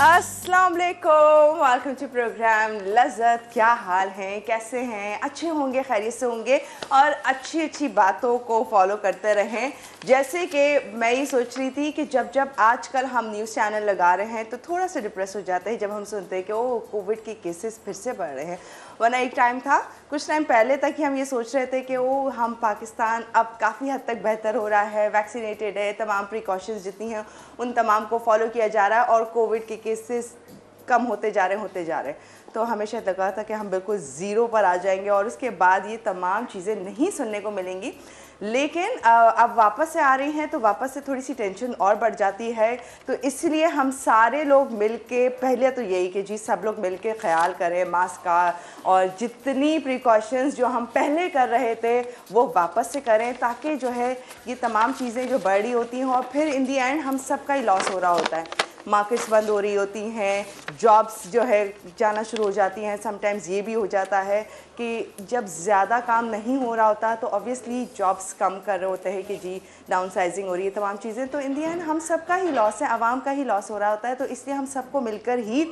अस्सलाम वालेकुम, welcome to programme लज़्ज़त। क्या हाल हैं, कैसे हैं? अच्छे होंगे, खैरियत से होंगे और अच्छी अच्छी बातों को फॉलो करते रहें। जैसे कि मैं ये सोच रही थी कि जब आजकल हम न्यूज़ चैनल लगा रहे हैं तो थोड़ा सा डिप्रेस हो जाते हैं जब हम सुनते हैं कि ओ कोविड के केसेस फिर से बढ़ रहे हैं। वरना एक टाइम था, कुछ टाइम पहले तक ही हम ये सोच रहे थे कि ओ हम पाकिस्तान अब काफ़ी हद तक बेहतर हो रहा है, वैक्सीनेटेड है, तमाम प्रिकॉशंस जितनी हैं उन तमाम को फॉलो किया जा रहा है और कोविड के केसेस कम होते जा रहे हैं। तो हमेशा लगा था कि हम बिल्कुल ज़ीरो पर आ जाएंगे और उसके बाद ये तमाम चीज़ें नहीं सुनने को मिलेंगी। लेकिन अब वापस से आ रही हैं तो वापस से थोड़ी सी टेंशन और बढ़ जाती है। तो इसलिए हम सारे लोग मिलके, पहले तो यही कि जी सब लोग मिलके ख्याल करें मास्क का, और जितनी प्रिकॉशंस जो हम पहले कर रहे थे वो वापस से करें, ताकि जो है ये तमाम चीज़ें जो बढ़ रही होती हैं और फिर इन दी एंड हम सबका ही लॉस हो रहा होता है। मार्केट्स बंद हो रही होती हैं, जॉब्स जो है जाना शुरू हो जाती हैं। समटाइम्स ये भी हो जाता है कि जब ज़्यादा काम नहीं हो रहा होता तो ऑब्वियसली जॉब्स कम कर रहे होते हैं कि जी डाउन साइजिंग हो रही है, तमाम चीज़ें। तो इन दी एंड हम सबका ही लॉस है, आवाम का ही लॉस हो रहा होता है। तो इसलिए हम सबको मिलकर ही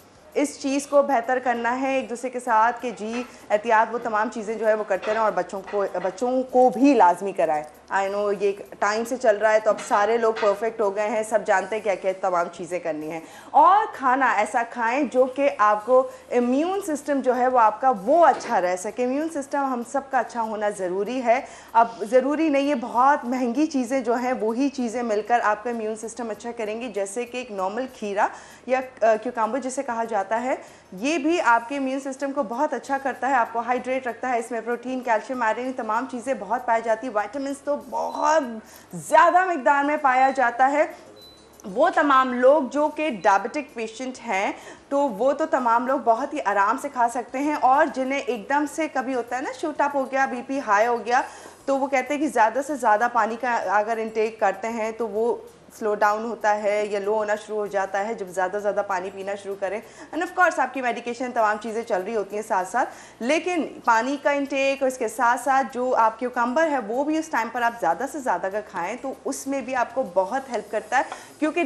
इस चीज़ को बेहतर करना है एक दूसरे के साथ कि जी एहतियात वो तमाम चीज़ें जो है वो करते रहें और बच्चों को भी लाजमी कराएं। आई नो ये टाइम से चल रहा है तो अब सारे लोग परफेक्ट हो गए हैं, सब जानते हैं क्या क्या तमाम चीज़ें करनी हैं। और खाना ऐसा खाएं जो कि आपको इम्यून सिस्टम जो है वो आपका वो अच्छा रह सके। इम्यून सिस्टम हम सब का अच्छा होना ज़रूरी है। अब ज़रूरी नहीं है बहुत महंगी चीज़ें जो हैं वही चीज़ें मिलकर आपका इम्यून सिस्टम अच्छा करेंगी। जैसे कि एक नॉर्मल खीरा या क्यूकम्बर जिसे कहा जाता है, ये भी आपके इम्यून सिस्टम को बहुत अच्छा करता है, आपको हाइड्रेट रखता है। इसमें प्रोटीन, कैल्शियम, आयरन तमाम चीज़ें बहुत पाई जाती है। वाइटामिन्स तो बहुत ज़्यादा मिकदार में पाया जाता है। वो तमाम लोग जो कि डायबिटिक पेशेंट हैं तो वो तो तमाम लोग बहुत ही आराम से खा सकते हैं। और जिन्हें एकदम से कभी होता है ना शूट अप हो गया, बीपी हाई हो गया, तो वो कहते हैं कि ज़्यादा से ज़्यादा पानी का अगर इनटेक करते हैं तो वो स्लो डाउन होता है या लो होना शुरू हो जाता है जब ज़्यादा पानी पीना शुरू करें। एंड ऑफ कोर्स आपकी मेडिकेशन तमाम चीज़ें चल रही होती हैं साथ साथ, लेकिन पानी का इंटेक और इसके साथ साथ जो आप क्यूकम्बर है वो भी उस टाइम पर आप ज़्यादा से ज़्यादा का खाएं तो उसमें भी आपको बहुत हेल्प करता है, क्योंकि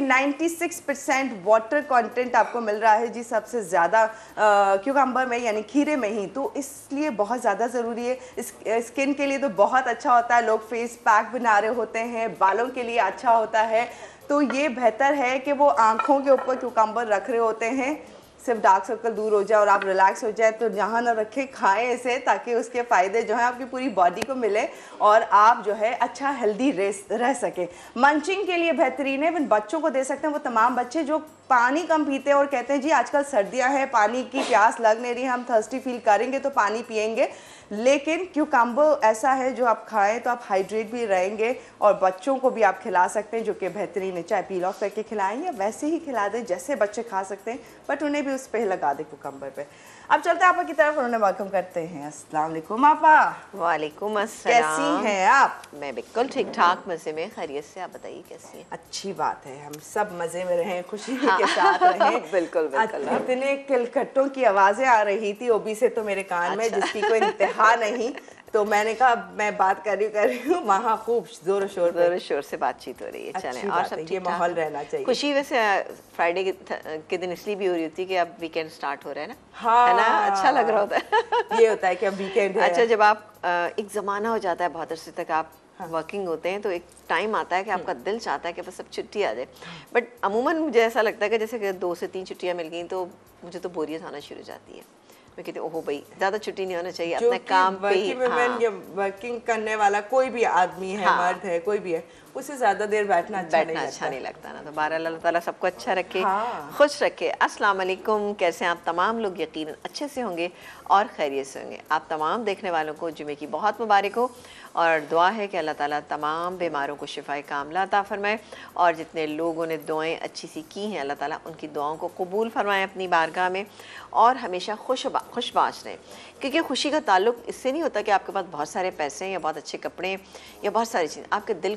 96% वाटर कंटेंट आपको मिल रहा है जी सबसे ज़्यादा क्यूकम्बर में यानी खीरे में ही। तो इसलिए बहुत ज़्यादा ज़रूरी है। स्किन के लिए तो बहुत अच्छा होता है, लोग फेस पैक बना रहे होते हैं, बालों के लिए अच्छा होता है। तो ये बेहतर है कि वो आँखों के ऊपर क्यूकम्बर रख रहे होते हैं, सिर्फ डार्क सर्कल दूर हो जाए और आप रिलैक्स हो जाए, तो जहाँ ना रखें खाएं इसे, ताकि उसके फ़ायदे जो हैं आपकी पूरी बॉडी को मिले और आप जो है अच्छा हेल्दी रह सकें। मंचिंग के लिए बेहतरीन है, बच्चों को दे सकते हैं। वो तमाम बच्चे जो पानी कम पीते हैं और कहते हैं जी आजकल सर्दियां हैं, पानी की प्यास लग नहीं रही, हम थर्स्टी फील करेंगे तो पानी पिएंगे, लेकिन क्यूकम्बर ऐसा है जो आप खाएं तो आप हाइड्रेट भी रहेंगे और बच्चों को भी आप खिला सकते हैं, जो कि बेहतरीन है। चाहे पील ऑफ करके खिलाएं या वैसे ही खिला दें जैसे बच्चे खा सकते हैं, बट उन्हें भी उस पर लगा दें क्यूकम्बर पे। अब चलते हैं आपा की तरफ और उन्हें वेलकम करते हैं। अस्सलाम वालेकुम आपा। वालेकुम अस्सलाम। कैसी हैं आप? मैं बिल्कुल ठीक ठाक, मज़े में, खैरियत से। आप बताइए कैसी हैं? अच्छी बात है, हम सब मज़े में रहें, खुशी के साथ रहें। बिल्कुल बिल्कुल। इतने किलकट्टों की आवाज़ें आ रही थी ओबी से तो मेरे कान में, जिसकी कोई इंतहा नहीं। तो मैंने कहा मैं बात कर रही हूँ, वहाँ खूब जोर शोर से बातचीत हो रही है। चलें, और सब ये माहौल रहना चाहिए। खुशी वैसे फ्राइडे के दिन इसलिए भी हो रही होती है कि अब वीकेंड स्टार्ट हो रहा है ना। हाँ, है ना, अच्छा लग रहा होता है। ये होता है कि अब वीकेंड है। अच्छा, जब आप एक ज़माना हो जाता है बहुत अरसे तक आप वर्किंग होते हैं तो एक टाइम आता है कि आपका दिल चाहता है कि बस अब छुट्टी आ जाए, बट अमूमन मुझे ऐसा लगता है कि जैसे 2 से 3 छुट्टियाँ मिल गई तो मुझे तो बोरियत आना शुरू हो जाती है। मैं कहती हूँ ओहो भाई ज़्यादा छुट्टी नहीं होना चाहिए, अपने काम पे ही। वर्किंग करने वाला कोई भी आदमी है, मर्द है, कोई भी है, उसे ज़्यादा देर बैठना अच्छा नहीं लगता ना। तो बारह अल्लाह ताला सबको अच्छा रखे, खुश रखे। अस्सलाम वालेकुम, कैसे आप तमाम लोग? यकीनन अच्छे से होंगे और खैरियत से होंगे। आप तमाम देखने वालों को जुमे की बहुत मुबारक हो और दुआ है कि अल्लाह ताला तमाम बीमारों को शिफाए कामला अता फरमाए और जितने लोगों ने दुआएं अच्छी सी की हैं अल्लाह ताला उनकी दुआओं को कबूल फरमाए अपनी बारगाह में और हमेशा खुशबाश रहें। क्योंकि खुशी का ताल्लुक इससे नहीं होता कि आपके पास बहुत सारे पैसे हैं या बहुत अच्छे कपड़े या बहुत सारी चीज़, आपके दिल का अच्छा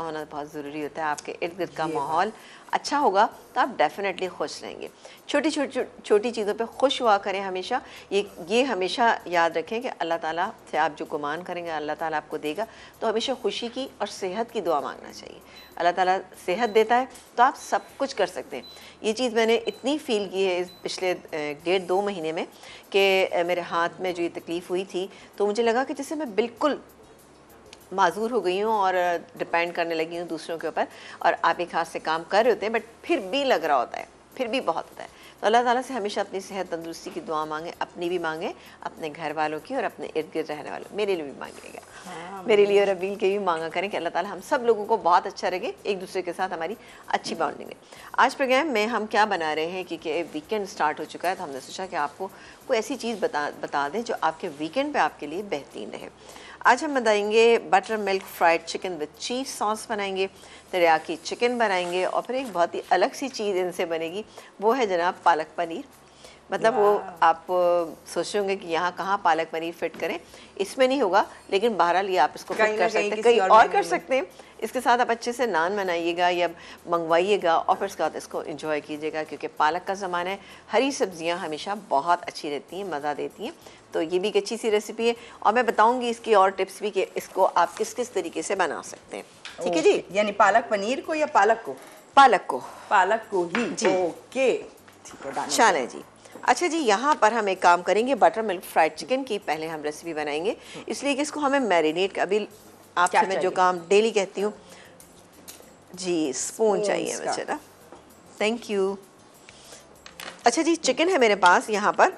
होना बहुत ज़रूरी होता है। आपके इर्द गिर्द का माहौल अच्छा होगा तो आप डेफिनेटली खुश रहेंगे। छोटी चीज़ों पे खुश हुआ करें हमेशा। ये हमेशा याद रखें कि अल्लाह ताला से आप जो गुमान करेंगे अल्लाह ताला आपको देगा, तो हमेशा खुशी की और सेहत की दुआ मांगना चाहिए। अल्लाह ताला सेहत देता है तो आप सब कुछ कर सकते हैं। ये चीज़ मैंने इतनी फ़ील की है इस पिछले 1.5-2 महीने में कि मेरे हाथ में जो ये तकलीफ़ हुई थी तो मुझे लगा कि जैसे मैं बिल्कुल माजूर हो गई हूँ और डिपेंड करने लगी हूँ दूसरों के ऊपर, और आप एक हाथ से काम कर रहे होते हैं बट फिर भी लग रहा होता है, फिर भी बहुत होता है। तो अल्लाह ताला से हमेशा अपनी सेहत तंदुरुस्ती की दुआ मांगे, अपनी भी मांगे, अपने घर वालों की और अपने इर्द गिर्द रहने वालों, मेरे लिए भी मांगिएगा। हाँ, मेरे लिए और अबील के भी मांगा करें कि अल्लाह ताला हम सब लोगों को बहुत अच्छा लगे, एक दूसरे के साथ हमारी अच्छी बॉन्डिंग है। आज प्रोग्राम में हम क्या बना रहे हैं, क्योंकि वीकेंड स्टार्ट हो चुका है तो हमने सोचा कि आपको कोई ऐसी चीज़ बता दें जो आपके वीकेंड पे आपके लिए बेहतरीन रहे। आज हम बनाएंगे butter milk fried chicken with cheese sauce बनाएंगे, तेरियाकी चिकन बनाएंगे, और फिर एक बहुत ही अलग सी चीज़ इनसे बनेगी, वो है जनाब पालक पनीर। मतलब वो आप सोच रहे होंगे कि यहाँ कहाँ पालक पनीर फिट करें, इसमें नहीं होगा, लेकिन बहरहाल ये आप इसको फिट कर सकते हैं, कहीं और कर सकते हैं। इसके साथ आप अच्छे से नान बनाइएगा या मंगवाइएगा और फिर उसके बाद इसको एंजॉय कीजिएगा, क्योंकि पालक का ज़माना है, हरी सब्जियाँ हमेशा बहुत अच्छी रहती हैं, मज़ा देती हैं। तो ये भी एक अच्छी सी रेसिपी है और मैं बताऊंगी इसकी और टिप्स भी कि इसको आप किस किस तरीके से बना सकते हैं। ठीक है जी, यानी पालक पनीर को या पालक को? पालक को ही जी। ओके, ठीक है, चलें जी। अच्छा जी, यहाँ पर हम एक काम करेंगे, बटर मिल्क फ्राइड चिकन की पहले हम रेसिपी बनाएंगे, इसलिए कि इसको हमें मैरिनेट, अभी आपसे मैं जो काम डेली कहती हूँ जी, स्पून चाहिए मुझे ना, थैंक यू। अच्छा जी, चिकन है मेरे पास यहाँ पर,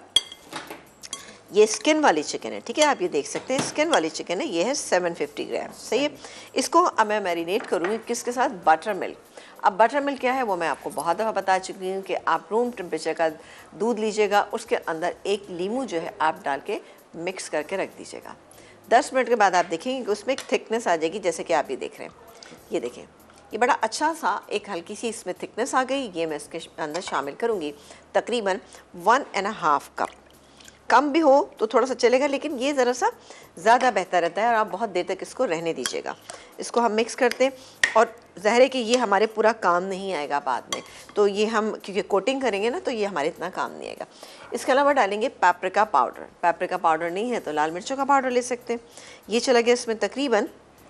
ये स्किन वाली चिकन है, ठीक है, आप ये देख सकते हैं स्किन वाली चिकन है, ये है 750 ग्राम, सही है। इसको अब मैं मैरिनेट करूँगी किसके साथ? Butter milk. अब बटर मिल्क क्या है वो मैं आपको बहुत दफ़ा बता चुकी हूँ कि आप रूम टेम्परेचर का दूध लीजिएगा, उसके अंदर एक लीमू जो है आप डाल के मिक्स करके रख दीजिएगा। 10 मिनट के बाद आप देखेंगे कि उसमें एक थिकनेस आ जाएगी, जैसे कि आप ये देख रहे हैं, ये देखें, ये बड़ा अच्छा सा एक हल्की सी इसमें थिकनेस आ गई। ये मैं इसके अंदर शामिल करूँगी तकरीबन 1.5 कप। कम भी हो तो थोड़ा सा चलेगा, लेकिन ये ज़रा सा ज़्यादा बेहतर रहता है और आप बहुत देर तक इसको रहने दीजिएगा। इसको हम मिक्स करते हैं और ज़ाहिर है कि ये हमारे पूरा काम नहीं आएगा बाद में, तो ये हम क्योंकि कोटिंग करेंगे ना तो ये हमारे इतना काम नहीं आएगा। इसके अलावा डालेंगे पेपरिका पाउडर। पेपरिका पाउडर नहीं है तो लाल मिर्चों का पाउडर ले सकते हैं। ये चला गया इसमें तकरीबन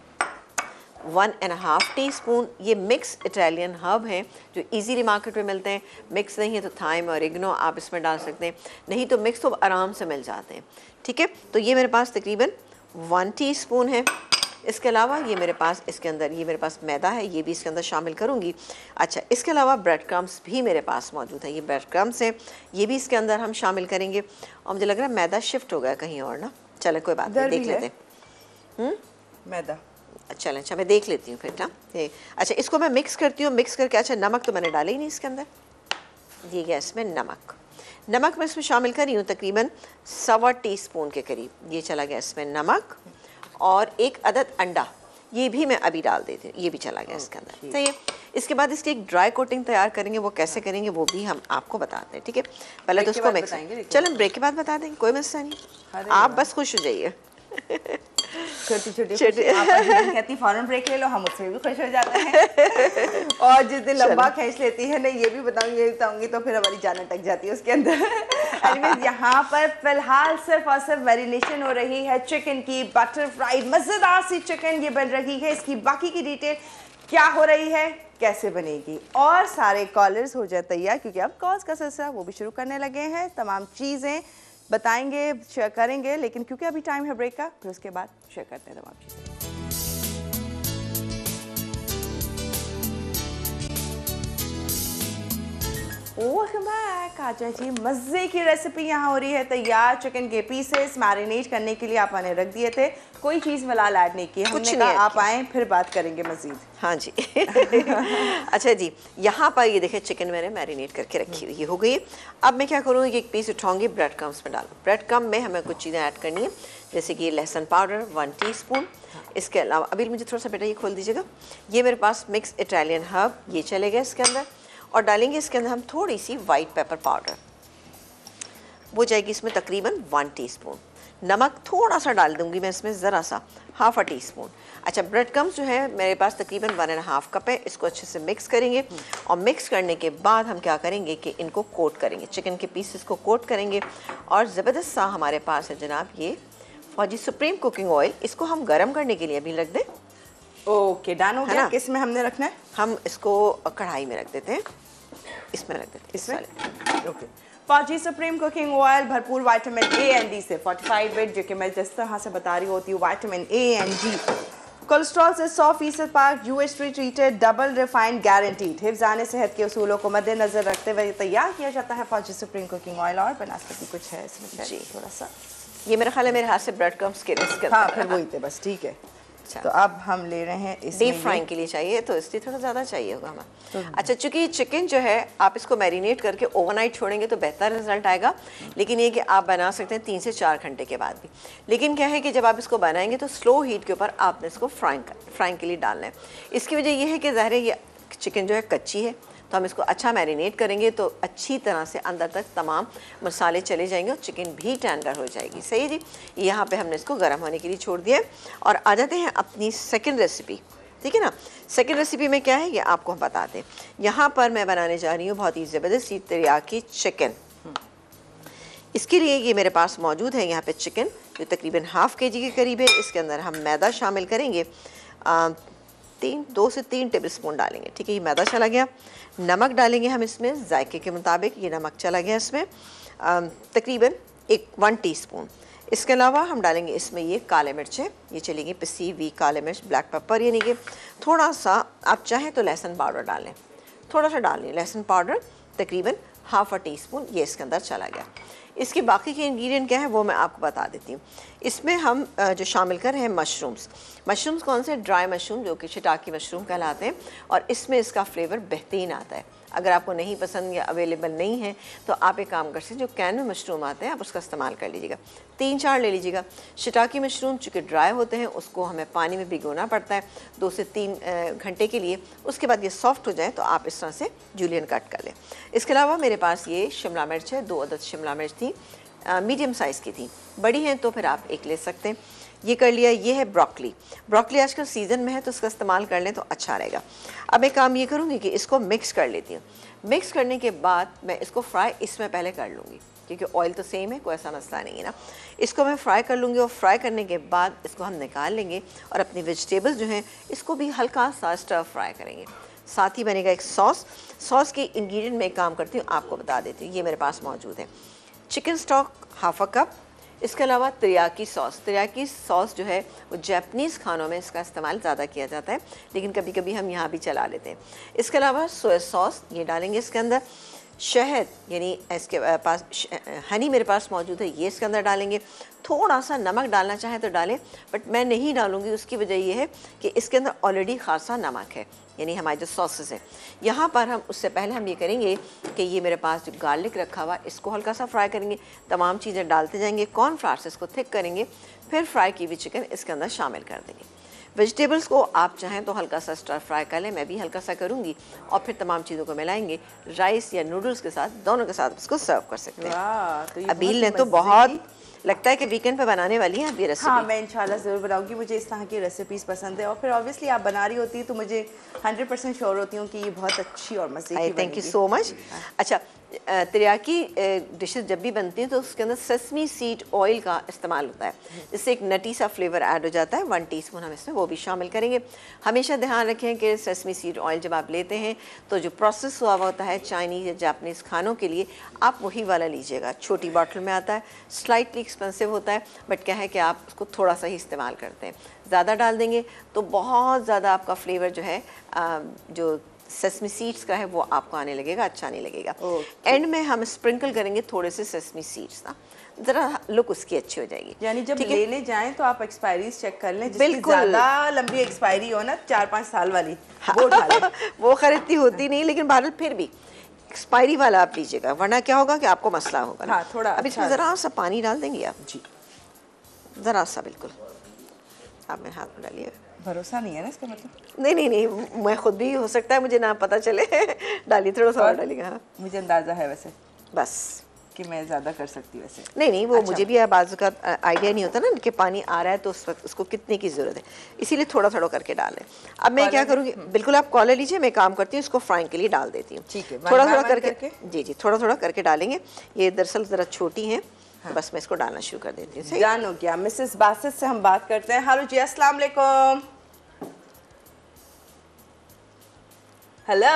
1.5 टीस्पून। ये मिक्स इटालियन हर्ब हैं जो इजीली मार्केट में मिलते हैं। मिक्स नहीं है तो थाइम और ऑरिगेनो आप इसमें डाल सकते हैं, नहीं तो मिक्स तो आराम से मिल जाते हैं, ठीक है। तो ये मेरे पास तकरीबन 1 टीस्पून है। इसके अलावा ये मेरे पास इसके अंदर ये मेरे पास मैदा है, ये भी इसके अंदर शामिल करूँगी। अच्छा, इसके अलावा ब्रेड क्रम्स भी मेरे पास मौजूद है, ये ब्रेड क्रम्स हैं, ये भी इसके अंदर हम शामिल करेंगे। और मुझे लग रहा है मैदा शिफ्ट हो गया कहीं और ना, चले कोई बात नहीं, देख लेते हैं मैदा। चलें, अच्छा मैं देख लेती हूँ फिर ना। अच्छा, इसको मैं मिक्स करती हूँ, मिक्स करके, अच्छा नमक तो मैंने डाला ही नहीं इसके अंदर, ये गया इसमें नमक। नमक मैं इसमें शामिल कर रही हूँ तकरीबन 1.25 टीस्पून के करीब, ये चला गया इसमें नमक। और 1 अदद अंडा, ये भी मैं अभी डाल देती हूँ, ये भी चला गया इसके अंदर, सही है। इसके बाद इसकी एक ड्राई कोटिंग तैयार करेंगे, वो कैसे करेंगे वो भी हम आपको बताते हैं, ठीक है। पहले तो उसको मिक्स, चलो ब्रेक के बाद बता देंगे, कोई मसला नहीं, आप बस खुश हो जाइए। छोटी कहती फौरन ब्रेक ले लो, हम उससे भी खुश हो जाते हैं। और जिस दिन लंबा खींच लेती है ना, ये भी बताऊंगी तो फिर हमारी जान अटक जाती है उसके अंदर। एनीवेज, यहाँ पर फिलहाल सिर्फ और सिर्फ मैरिनेशन हो रही है चिकन की, बटर फ्राइड मज़ेदार सी चिकन ये बन रही है। इसकी बाकी की डिटेल क्या हो रही है, कैसे बनेगी, और सारे कॉलर्स हो जाए तैयार, क्योंकि अब कॉल्स का सिलसिला वो भी शुरू करने लगे हैं। तमाम चीज़ें बताएंगे, शेयर करेंगे, लेकिन क्योंकि अभी टाइम है ब्रेक का, फिर उसके बाद शेयर करते हैं तमाम चीज़ें। Welcome back. आज जी मज़े की रेसिपी यहाँ हो रही है तैयार। चिकन के पीसेस मैरिनेट करने के लिए आप मैंने रख दिए थे, कोई चीज़ फिलहाल ऐड नहीं की, हमने कहा आप आएँ फिर बात करेंगे मज़ीद। हाँ जी। अच्छा जी, यहाँ पर ये देखें चिकन मैंने मैरिनेट करके रखी हुई हो गई है। अब मैं क्या करूँगी, एक पीस उठाऊँगी, ब्रेड क्रम्स में डालूँ। ब्रेड क्रम्ब में हमें कुछ चीज़ें ऐड करनी है, जैसे कि लहसुन पाउडर 1 टीस्पून। इसके अलावा अभी मुझे थोड़ा सा बेटा ये खोल दीजिएगा, ये मेरे पास मिक्स इटालियन हर्ब ये चले गए इसके अंदर। और डालेंगे इसके अंदर हम थोड़ी सी वाइट पेपर पाउडर, वो जाएगी इसमें तकरीबन 1 टीस्पून। नमक थोड़ा सा डाल दूंगी मैं इसमें, ज़रा सा, हाफ अ टीस्पून। अच्छा, ब्रेड क्रम्स जो है मेरे पास तकरीबन 1.5 कप है, इसको अच्छे से मिक्स करेंगे। और मिक्स करने के बाद हम क्या करेंगे कि इनको कोट करेंगे, चिकन के पीसेस को कोट करेंगे। और ज़बरदस्त सा हमारे पास है जनाब ये फौजी सुप्रीम कुकिंग ऑयल, इसको हम गर्म करने के लिए अभी रख दें। ओके, डन हो गया। किस में हमने रखना है? हम इसको कढ़ाई में रख देते हैं, इसमें रख देते हैं, इसमें। Okay, Fauji supreme cooking oil भरपूर विटामिन ए एंड डी से फोर्टिफाइड विद, जो कि मैं जिस तरह से बता रही होती हूँ, vitamin A and D, cholesterol से 100% पाक, UST treated, double refined, guaranteed. हिफ्ज़ान सेहत के उसूलों को मद्देनजर रखते हुए तैयार किया जाता है फौजी सुप्रीम कुकिंग ऑयल। और बनास्पति कुछ है इसमें जी, थोड़ा सा, ये मेरा ख्याल है मेरे हाथ से ब्रेड क्रम्स के हाँ, फिर वही थे बस, ठीक है। तो अब हम ले रहे हैं डीप फ्राइंग के लिए चाहिए, तो इसलिए थोड़ा ज़्यादा चाहिए होगा हमें। अच्छा, चूंकि चिकन जो है आप इसको मैरिनेट करके ओवरनाइट छोड़ेंगे तो बेहतर रिजल्ट आएगा, लेकिन ये कि आप बना सकते हैं 3 से 4 घंटे के बाद भी। लेकिन क्या है कि जब आप इसको बनाएंगे तो स्लो हीट के ऊपर आपने इसको फ्राइंग के लिए डालना है। इसकी वजह यह है कि ज़ाहिर है ये चिकन जो है कच्ची है, तो हम इसको अच्छा मैरिनेट करेंगे तो अच्छी तरह से अंदर तक तमाम मसाले चले जाएंगे और चिकन भी टेंडर हो जाएगी। सही जी, यहाँ पे हमने इसको गर्म होने के लिए छोड़ दिया है। और आ जाते हैं अपनी सेकंड रेसिपी, ठीक है ना। सेकंड रेसिपी में क्या है ये आपको हम बताते हैं। यहाँ पर मैं बनाने जा रही हूँ बहुत ही ज़बरदस्त तेरियाकी चिकन। इसके लिए ये मेरे पास मौजूद है यहाँ पे चिकन, जो तकरीबन ½ kg के करीब है। इसके अंदर हम मैदा शामिल करेंगे, 2 से 3 टेबल स्पून डालेंगे, ठीक है। ये मैदा चला गया। नमक डालेंगे हम इसमें जायके के मुताबिक, ये नमक चला गया इसमें तकरीबन 1 टीस्पून। इसके अलावा हम डालेंगे इसमें ये काले मिर्चें, ये चलेंगी पिसी हुई काले मिर्च, ब्लैक पेपर, यानी कि थोड़ा सा आप चाहें तो लहसुन पाउडर डालें, थोड़ा सा डाल लें लहसुन पाउडर, तकरीबन ½ टीस्पून ये इसके अंदर चला गया। इसके बाकी के इंग्रेडिएंट क्या है वो मैं आपको बता देती हूँ। इसमें हम जो शामिल कर रहे हैं मशरूम्स कौन से, ड्राई मशरूम जो कि शिटाकी मशरूम कहलाते हैं, और इसमें इसका फ्लेवर बेहतरीन आता है। अगर आपको नहीं पसंद या अवेलेबल नहीं है तो आप एक काम कर सकते हैं, जो कैन में मशरूम आते हैं आप उसका इस्तेमाल कर लीजिएगा, 3-4 ले लीजिएगा। शिटाकी मशरूम चूँकि ड्राई होते हैं उसको हमें पानी में भिगोना पड़ता है 2 से 3 घंटे के लिए, उसके बाद ये सॉफ्ट हो जाए तो आप इस तरह से जूलियन कट कर लें। इसके अलावा मेरे पास ये शिमला मिर्च है, 2 अदद शिमला मिर्च थी, मीडियम साइज़ की थी, बड़ी हैं तो फिर आप 1 ले सकते हैं। ये कर लिया। ये है ब्रोकली आजकल सीज़न में है तो इसका इस्तेमाल कर लें तो अच्छा रहेगा। अब एक काम ये करूँगी कि इसको मिक्स कर लेती हूँ। मिक्स करने के बाद मैं इसको फ्राई इसमें पहले कर लूँगी, क्योंकि ऑयल तो सेम है, कोई ऐसा मसला नहीं है ना। इसको मैं फ्राई कर लूँगी और फ्राई करने के बाद इसको हम निकाल लेंगे और अपनी वेजिटेबल्स जो हैं इसको भी हल्का सा स्टर फ्राई करेंगे। साथ ही बनेगा एक सॉस के इंग्रेडिएंट में एक काम करती हूँ, आपको बता देती हूँ। ये मेरे पास मौजूद है चिकन स्टॉक ½ कप, इसके अलावा तेरियाकी सॉस जो है वो जापानीज़ खानों में इसका इस्तेमाल ज़्यादा किया जाता है, लेकिन कभी कभी हम यहाँ भी चला लेते हैं। इसके अलावा सोया सॉस ये डालेंगे इसके अंदर, शहद यानी इसके पास हनी मेरे पास मौजूद है, ये इसके अंदर डालेंगे। थोड़ा सा नमक डालना चाहे तो डालें, बट मैं नहीं डालूँगी। उसकी वजह ये है कि इसके अंदर ऑलरेडी खासा नमक है, यानी हमारे जो सॉसेस हैं। यहाँ पर हम उससे पहले हम ये करेंगे कि ये मेरे पास जो गार्लिक रखा हुआ इसको हल्का सा फ्राई करेंगे, तमाम चीज़ें डालते जाएंगे, कॉर्नफ्लावर से इसको थिक करेंगे, फिर फ्राई की हुई चिकन इसके अंदर शामिल कर देंगे। वेजिटेबल्स को आप चाहें तो हल्का सा स्टर फ्राई कर लें, मैं भी हल्का सा करूँगी, और फिर तमाम चीज़ों को मिलाएंगे। राइस या नूडल्स के साथ, दोनों के साथ इसको सर्व कर सकते हैं। अबील ने तो बहुत लगता है कि वीकेंड पे बनाने वाली हैं ये रेसिपी। हाँ, मैं इंशाल्लाह ज़रूर बनाऊंगी। मुझे इस तरह की रेसिपीज़ पसंद है, और फिर ऑब्वियसली आप बना रही होती है तो मुझे 100% श्योर होती हूँ कि ये बहुत अच्छी और मज़े की बनेगी। Thank you so much. अच्छा, तेरियाकी डिशेस जब भी बनती हैं तो उसके अंदर सेसमी सीड ऑयल का इस्तेमाल होता है, जिससे एक नटी सा फ्लेवर ऐड हो जाता है। 1 टीस्पून हम इसमें वो भी शामिल करेंगे। हमेशा ध्यान रखें कि सेसमी सीड ऑयल जब आप लेते हैं तो जो प्रोसेस हुआ होता है चाइनीज़ या जापानीज़ खानों के लिए, आप वही वाला लीजिएगा। छोटी बॉटल में आता है, स्लाइटली एक्सपेंसिव होता है, बट क्या है कि आप उसको थोड़ा सा ही इस्तेमाल करते हैं। ज़्यादा डाल देंगे तो बहुत ज़्यादा आपका फ्लेवर जो है जो सेसमी सीड्स का है वो आपको आने लगेगा, अच्छा नहीं लगेगा। एंड में हम स्प्रिंकल करेंगे थोड़े से सेसमी सीड्स ना, ज़रा लुक उसकी अच्छी हो जाएगी। यानी जब लेने जाएं तो आप एक्सपायरी चेक कर लें, जिसकी ज़्यादा लंबी एक्सपायरी हो ना, 4-5 साल वाली, वो डालें। वो खैर इतनी होती नहीं, लेकिन बहरहाल फिर भी एक्सपायरी वाला आप लीजिएगा, वरना क्या होगा कि आपको मसला होगा। हाँ, थोड़ा अब इसमें ज़रा सा पानी डाल देंगे आप जी, ज़रा सा, बिल्कुल आप मेरे हाथ में डालिए। भरोसा नहीं है ना इसका मतलब? नहीं, मैं खुद भी हो सकता है मुझे ना पता चले। डालिए थोड़ा सा और डालिएगा। हाँ, मुझे अंदाज़ा है वैसे बस कि मैं ज़्यादा कर सकती हूँ ऐसे? नहीं, वो मुझे भी बाजू का आइडिया नहीं होता ना कि पानी आ रहा है तो उस वक्त उसको कितने की ज़रूरत है, इसीलिए थोड़ा थोड़ा करके डालें। अब मैं क्या करूँगी, बिल्कुल आप कॉलर लीजिए, मैं काम करती हूँ, इसको फ्राइंग के लिए डाल देती हूँ। ठीक है, थोड़ा थोड़ा करके जी, थोड़ा थोड़ा करके डालेंगे। ये दरअसल ज़रा छोटी हैं, तो बस मैं इसको डालना शुरू कर देती हूँ। जान हो गया। मिसेस बासित से हम बात करते हैं। हेलो जी, अस्सलाम वालेकुम। हेलो,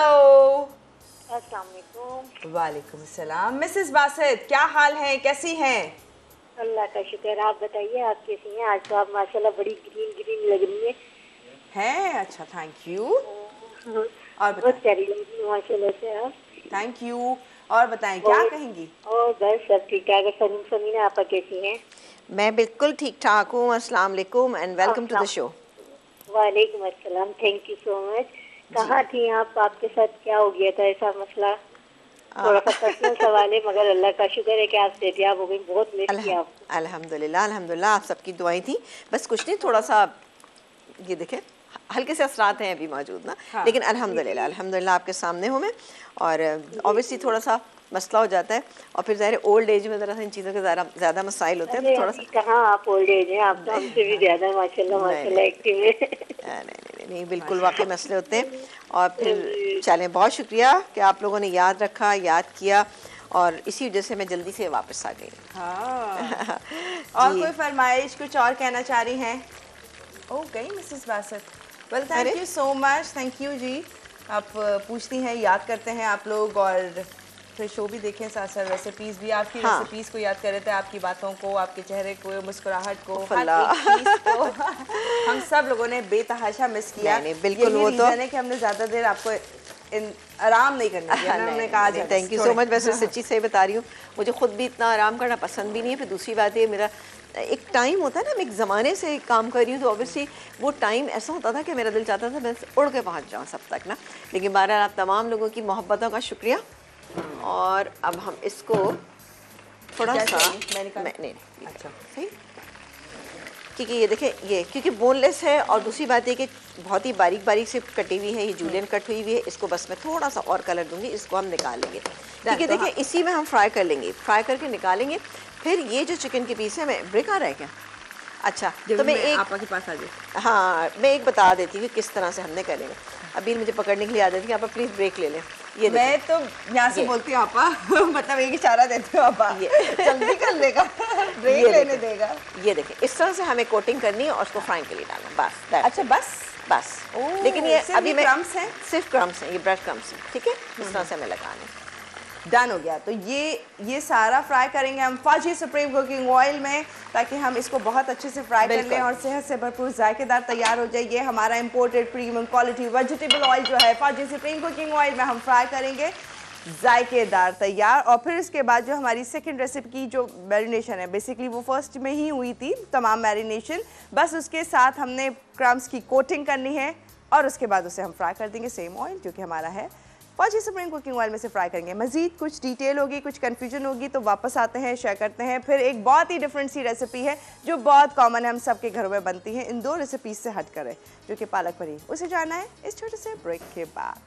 अस्सलाम वालेकुम। वालेकुम अस्सलाम। मिसेस बासित, क्या हाल है, कैसी हैं? अल्लाह का शुक्र। आप बताइए, आप कैसी हैं? आज तो आप माशाल्लाह बड़ी ग्रीन ग्रीन लग रही हैं? अच्छा, थैंक यू। और बहुत प्यारी लग रही है माशाल्लाह से आप। Thank you. और बताएं, क्या कहेंगी? और बस सब ठीक ठाक है। समीना आपा कैसी हैं? मैं बिल्कुल ठीक ठाक हूँ। अस्सलाम वालेकुम and welcome to the show. वालेकुम अस्सलाम, थैंक यू सो मच। कहाँ थी आप? आपके साथ क्या हो गया था ऐसा मसला? थोड़ा सा पर्सनल सवाल है, मगर अल्लाह का शुक्र है कि आप सेहतियाब हो गई। बहुत मिस किया आपको। अल्हम्दुलिल्लाह, अल्हम्दुलिल्लाह, आप सबकी दुआएं थी। बस कुछ नहीं, थोड़ा सा ये देखें हल्के से असरात हैं अभी मौजूद ना, हाँ। लेकिन अल्हम्दुलिल्लाह अल्हम्दुलिल्लाह आपके सामने हूँ मैं। और ऑब्वियसली थोड़ा सा मसला हो जाता है, और फिर ज़ाहिर ओल्ड एज में ज़रा इन चीज़ों के ज़्यादा मसाइल होते हैं, तो थोड़ा सा। कहाँ आप ओल्ड एज हैं, आप तो हमसे भी ज़्यादा माशाल्लाह माशाल्लाह एक्टिव हैं। नहीं, बिल्कुल वाकई मसले होते हैं। और फिर चलें, बहुत शुक्रिया कि आप लोगों ने याद रखा, याद किया, और इसी वजह से मैं जल्दी से वापस आ गई। हाँ। और कोई फरमाइश, कुछ और कहना चाह रही हैं? ओ गई mrs Basit. Well, thank you so much. Thank you जी। आप पूछती हैं, याद करते हैं आप लोग, और फिर शो भी देखें साथ साथ, रेसिपीज़ भी। आपकी रेसिपीज़ को याद कर रहे थे, आपकी बातों को, आपके चेहरे को, मुस्कुराहट को, हर एक चीज़ को हम सब लोगों ने बेतहाशा मिस किया। बिल्कुल, वो तो है कि हमने ज़्यादा देर आपको आराम नहीं करने दिया ना, हमने कहा थैंक यू सो मच। वैसे सच्ची सही बता रही हूँ, मुझे खुद भी इतना आराम करना पसंद भी नहीं है। फिर दूसरी बात ये, मेरा एक टाइम होता है ना, मैं एक ज़माने से काम कर रही हूँ, तो ऑब्वियसली वो टाइम ऐसा होता था कि मेरा दिल चाहता था मैं उड़ के पहुँच जाऊँ सब तक ना। लेकिन बहरहाल आप तमाम लोगों की मोहब्बतों का शुक्रिया। और अब हम इसको थोड़ा सा नहीं, अच्छा सही, क्योंकि ये देखें, ये क्योंकि बोनलेस है, और दूसरी बात ये कि बहुत ही बारीक बारीक से कटी हुई है, ये जूलियन कट हुई हुई है। इसको बस मैं थोड़ा सा और कलर दूंगी, इसको हम निकाल लेंगे, क्योंकि देखें इसी में हम फ्राई कर लेंगे, फ्राई करके निकालेंगे। फिर ये जो चिकन के पीस है, मैं ब्रेक आ रहा है क्या? अच्छा, तो मैं एक आपके पास आ जाए। हाँ, मैं एक बता देती हूँ किस तरह से हमने करेंगे। अभी मुझे पकड़ने के लिए आ जाती है, आप प्लीज़ ब्रेक ले लें। ये मैं तो यहाँ से बोलती हूँ आपा मतलब एक इशारा देती हूँ आपा, ये जल्दी कर लेगा, ब्रेक लेने देगा। ये देखें, इस तरह से हमें कोटिंग करनी है और उसको फ्राई के लिए डालना, बस। अच्छा, बस। लेकिन ये अभी मैं क्रम्स हैं, सिर्फ क्रम्स हैं, ये ब्रेड क्रम्स हैं, ठीक है। इस तरह से हमें लगाने। डन हो गया। तो ये सारा फ्राई करेंगे हम फाजी सुप्रीम कुकिंग ऑयल में, ताकि हम इसको बहुत अच्छे से फ्राई कर लें और सेहत से भरपूर जायकेदार तैयार हो जाए। ये हमारा imported premium quality vegetable oil जो है, फाजी सुप्रीम कुकिंग ऑयल में हम फ्राई करेंगे, जायकेदार तैयार। और फिर इसके बाद जो हमारी सेकंड रेसिपी की जो मैरिनेशन है, बेसिकली वो फर्स्ट में ही हुई थी तमाम मैरिनेशन, बस उसके साथ हमने क्रम्स की कोटिंग करनी है, और उसके बाद उसे हम फ्राई कर देंगे सेम ऑयल जो कि हमारा है फौजी सुप्रीम कुकिंग ऑयल में से फ्राई करेंगे। मजीद कुछ डिटेल होगी, कुछ कन्फ्यूजन होगी तो वापस आते हैं, शेयर करते हैं। फिर एक बहुत ही डिफरेंट सी रेसिपी है जो बहुत कॉमन है, हम सबके घरों में बनती है, इन दो रेसिपीज से हट कर है, जो कि पालक पनीर। उसे जाना है इस छोटे से ब्रेक के बाद।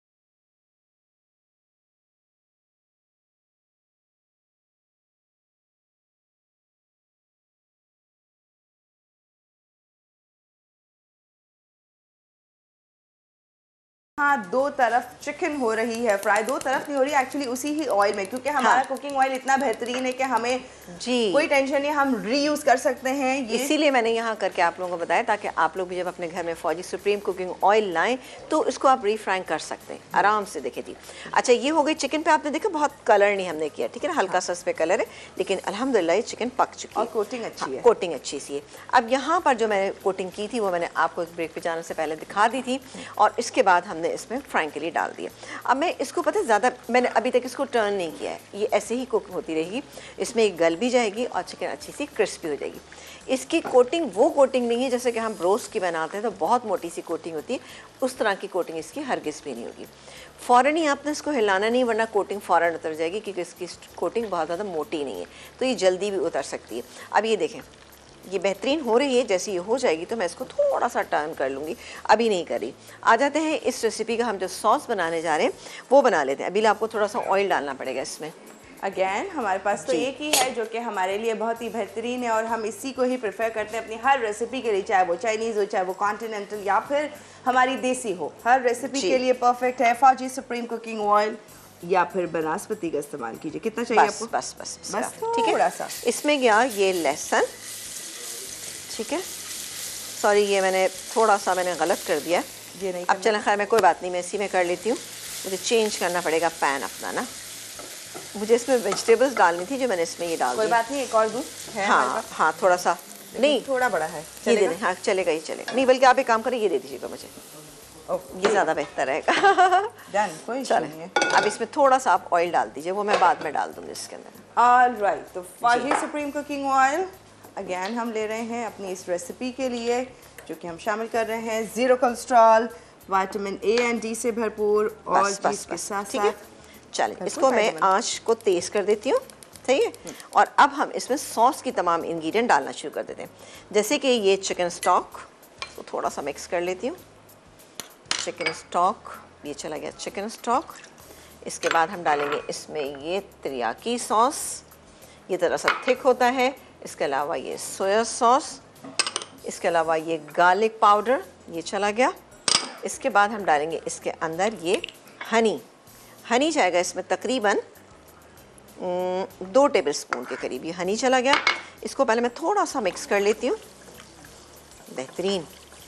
हाँ, दो तरफ चिकन हो रही है फ्राई, दो तरफ नहीं हो रही एक्चुअली, उसी ही ऑयल में, क्योंकि हमारा कुकिंग ऑयल इतना बेहतरीन है कि हमें कोई टेंशन नहीं, हम रीयूज कर सकते हैं। इसीलिए मैंने यहाँ करके आप लोगों को बताया, ताकि आप लोग भी जब अपने घर में फौजी सुप्रीम कुकिंग ऑयल लाएं तो इसको आप रीफ्राइंग कर सकते हैं आराम से। देखे थी, अच्छा ये हो गई चिकन पे, आपने देखा बहुत कलर नहीं हमने किया, ठीक है ना, हल्का सा इस पे कलर है, लेकिन अल्हम्दुलिल्लाह ये चिकन पक चुकी है और कोटिंग अच्छी है, कोटिंग अच्छी सी है। अब यहाँ पर जो मैंने कोटिंग की थी वो मैंने आपको एक ब्रेक पे जाने से पहले दिखा दी थी, और इसके बाद हमने इसमें फ्राइंग के लिए डाल दिया। अब मैं इसको पता है ज़्यादा मैंने अभी तक इसको टर्न नहीं किया है, ये ऐसे ही कुक होती रहेगी, इसमें गल भी जाएगी और चिकन अच्छी सी क्रिस्पी हो जाएगी। इसकी कोटिंग वो कोटिंग नहीं है जैसे कि हम रोस्ट की बनाते हैं तो बहुत मोटी सी कोटिंग होती है, उस तरह की कोटिंग इसकी हरगिज़ भी नहीं होगी। फ़ौरन ही आपने इसको हिलाना नहीं, वरना कोटिंग फ़ौरन उतर जाएगी, क्योंकि इसकी कोटिंग बहुत ज़्यादा मोटी नहीं है, तो ये जल्दी भी उतर सकती है। अब ये देखें, ये बेहतरीन हो रही है, जैसे ये हो जाएगी तो मैं इसको थोड़ा सा टर्न कर लूँगी, अभी नहीं करी। आ जाते हैं इस रेसिपी का हम जो सॉस बनाने जा रहे हैं वो बना लेते हैं। अभी आपको थोड़ा सा ऑयल डालना पड़ेगा इसमें, अगेन हमारे पास तो एक ही है जो कि हमारे लिए बहुत ही बेहतरीन है और हम इसी को ही प्रेफर करते हैं अपनी हर रेसिपी के लिए, चाहे वो चाइनीज़ हो, चाहे वो कॉन्टिनेंटल या फिर हमारी देसी हो, हर रेसिपी के लिए परफेक्ट है। फौजी सुप्रीम कुकिंग ऑयल या फिर बनास्पति का इस्तेमाल कीजिए। कितना चाहिए आपको? बस बस बस ठीक है। थोड़ा सा इसमें गया ये लहसुन, ठीक है, सॉरी ये मैंने थोड़ा सा गलत कर दिया, ये नहीं अब चलें खैर मैं कोई बात नहीं, मैं इसी में कर लेती हूँ। मुझे चेंज करना पड़ेगा पैन अपना ना, मुझे इसमें वेजिटेबल्स डालनी थी जो मैंने इसमें ये डाल दी। कोई बात नहीं, एक और दूँ? हाँ हाँ थोड़ा सा, नहीं थोड़ा बड़ा है, ये दे दें। हाँ चलेगा, ये चलेगा, नहीं बल्कि आप एक काम करें, ये दे दीजिएगा मुझे, ये ज़्यादा बेहतर रहेगा। डन, कोई चलें नहीं है। अब इसमें थोड़ा सा आप ऑयल डाल दीजिए, वो मैं बाद में डाल दूँगी इसके अंदर। ऑलराइट, तो फौजी सुप्रीम कुकिंग ऑयल अगेन हम ले रहे हैं अपनी इस रेसिपी के लिए, जो कि हम शामिल कर रहे हैं zero cholesterol, vitamin A and D से भरपूर और जिसके साथ साथ चलिए इसको मैं आंच को तेज़ कर देती हूँ, सही है। और अब हम इसमें सॉस की तमाम इंग्रेडिएंट डालना शुरू कर देते हैं, जैसे कि ये चिकन स्टॉक, तो थोड़ा सा मिक्स कर लेती हूँ। चिकन स्टॉक, ये चला गया चिकन स्टॉक। इसके बाद हम डालेंगे इसमें ये तेरियाकी सॉस, ये ज़रा सा थिक होता है। इसके अलावा ये सोया सॉस, इसके अलावा ये गार्लिक पाउडर, ये चला गया। इसके बाद हम डालेंगे इसके अंदर ये हनी, हनी जाएगा इसमें तकरीबन 2 टेबलस्पून के करीब, ये हनी चला गया। इसको पहले मैं थोड़ा सा मिक्स कर लेती हूँ, बेहतरीन,